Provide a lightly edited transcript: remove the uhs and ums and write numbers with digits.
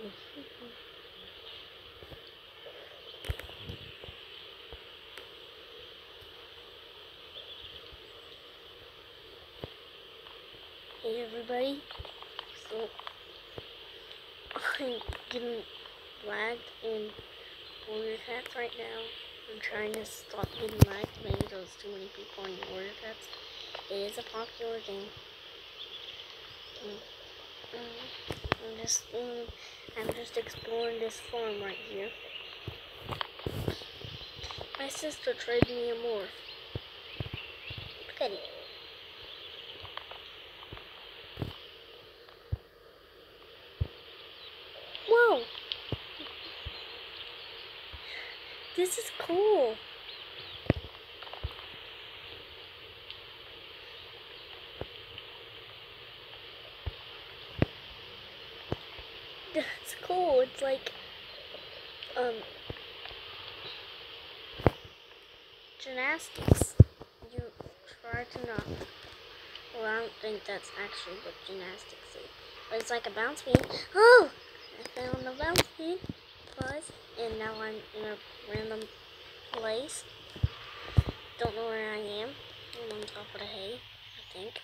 Hey everybody, so I'm getting lagged in Warrior Cats right now. I'm trying to stop getting lagged. Maybe there's too many people on Warrior Cats. It is a popular game. I'm just exploring this farm right here. My sister traded me a morph. Look at it. Whoa! This is cool. That's cool. It's like, gymnastics. You try to not. Well, I don't think that's actually what gymnastics is. But it's like a bounce beam. Oh! I found a bounce beam. Buzz. And now I'm in a random place. Don't know where I am. I'm on top of the hay, I think.